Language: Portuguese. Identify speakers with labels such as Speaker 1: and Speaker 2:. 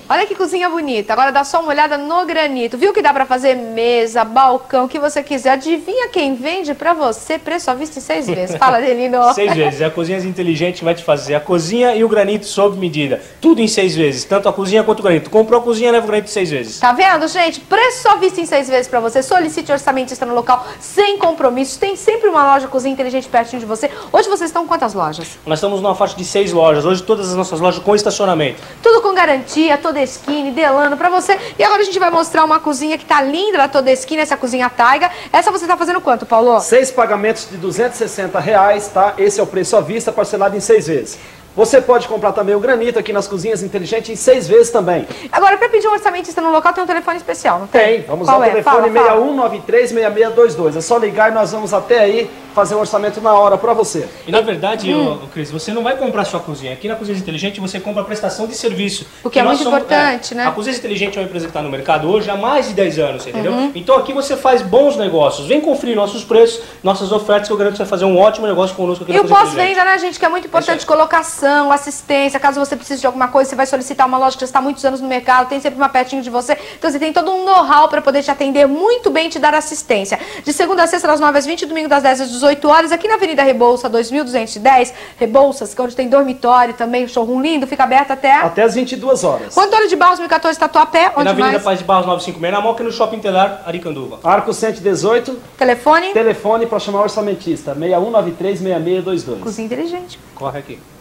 Speaker 1: Olha que cozinha bonita. Agora dá só uma olhada no granito. Viu que dá pra fazer mesa, balcão, o que você quiser. Adivinha quem vende pra você? Preço à vista em 6 vezes. Fala, Adelino.
Speaker 2: 6 vezes. É a Cozinhas Inteligente que vai te fazer a cozinha e o granito sob medida. Tudo em 6 vezes. Tanto a cozinha quanto o granito. Comprou a cozinha, leva o granito 6 vezes.
Speaker 1: Tá vendo, gente? Preço à vista em 6 vezes pra você. Solicite orçamentista no local sem compromisso. Tem sempre uma loja Cozinha Inteligente pertinho de você. Hoje vocês estão com quantas lojas?
Speaker 2: Nós estamos numa faixa de 6 lojas. Hoje todas as nossas lojas com estacionamento.
Speaker 1: Tudo com garantia, Todeskine, Delano pra você. E agora a gente vai mostrar uma cozinha que tá linda da Todeskine, essa cozinha Taiga. Essa você tá fazendo quanto, Paulo?
Speaker 3: 6 pagamentos de R$260, tá? Esse é o preço à vista, parcelado em 6 vezes. Você pode comprar também o granito aqui nas Cozinhas Inteligentes em 6 vezes também.
Speaker 1: Agora, para pedir um orçamentista no local, tem um telefone especial, não tem?
Speaker 3: Tem, vamos ao telefone 6193-6622. É só ligar e nós vamos até aí fazer um orçamento na hora para você.
Speaker 2: E na verdade, Cris, você não vai comprar sua cozinha. Aqui na Cozinhas Inteligente você compra a prestação de serviço.
Speaker 1: O que é muito importante, né?
Speaker 2: A Cozinhas Inteligente é uma empresa que está no mercado hoje há mais de 10 anos, entendeu? Então aqui você faz bons negócios. Vem conferir nossos preços, nossas ofertas, que eu garanto que você vai fazer um ótimo negócio conosco aqui na Cozinhas Inteligente.
Speaker 1: E o pós-venda, né, gente, que é muito importante, colocação, assistência. Caso você precise de alguma coisa, você vai solicitar uma loja que já está há muitos anos no mercado, tem sempre uma pertinho de você. Então você tem todo um know-how para poder te atender muito bem e te dar assistência. De segunda a sexta, das 9 às 20, domingo das 10 às 18 horas, aqui na Avenida Rebouça, 2210, Rebouças, que é onde tem dormitório também, showroom lindo, fica aberto até
Speaker 3: as 22 horas.
Speaker 1: Antônio de Barros, 1014, Tatuapé, onde
Speaker 2: na Avenida
Speaker 1: mais?
Speaker 2: Paz de Barros 956, na Moca, no Shopping Telar, Aricanduva.
Speaker 3: Arco 118.
Speaker 1: Telefone?
Speaker 3: Telefone para chamar o orçamentista, 6193-6622.
Speaker 1: Cozinha Inteligente.
Speaker 2: Corre aqui.